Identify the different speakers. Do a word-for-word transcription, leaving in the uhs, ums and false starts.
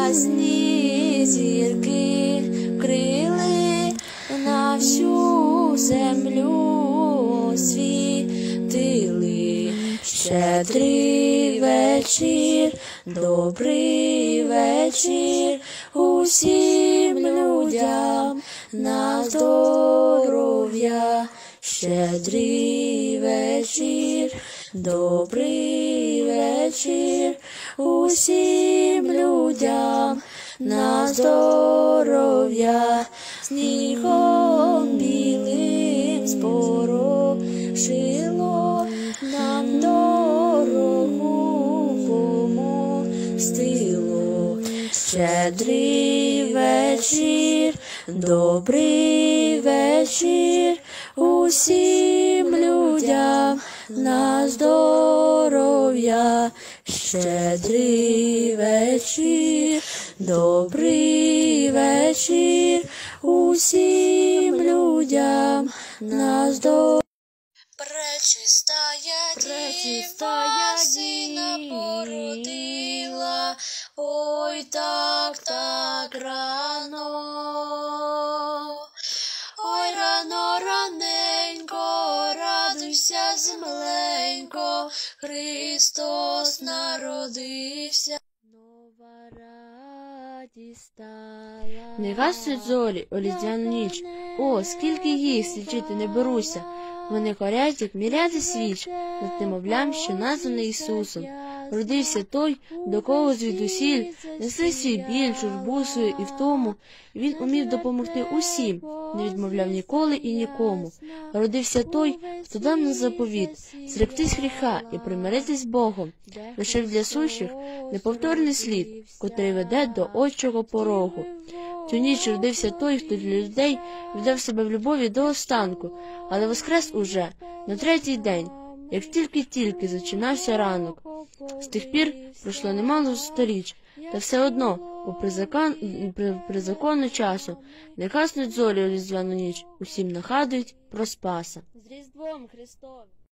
Speaker 1: ясні зірки вкрили на всю землю світили. Щедрий вечір, добрий вечір усім людям на здоров'я. Щедрий вечір, добрий вечір усім людям на здоров'я. Снігом білим спорошило, нам дорогу помостило. Щедрий вечір, добрий вечір усім людям на здоров'я. Щедрий вечір, добрий вечір усім людям на здоров'я. Пречистая Діва сина породила, ой так, так рано. Ой, рано, раненько, радуйся, земленько, Христос народився. Нова радість стала.
Speaker 2: Не гаснуть зорі у різдвяну ніч, о, скільки їх слідчити не беруся. Вони горять, як міряди свіч, над немовлям, що названий Ісусом. Родився той, до кого звідусіль несли свій біль, журбу свою і втому. Він умів допомогти усім, не відмовляв ніколи і нікому. Родився той, хто дав нам заповіт зректись гріха і примиритись з Богом. Лишив для сущих неповторний слід, котрий веде до отчого порогу. Цю ніч родився той, хто для людей віддав себе в любові до останку, але воскрес уже на третій день, як тільки-тільки зачинався ранок. З тих пір пройшло немало сторіч, та все одно, попри закон, при, при закону часу, не гаснуть зорі у різдвяну ніч, усім нагадують про Спаса.
Speaker 1: З Різдвом Христовим!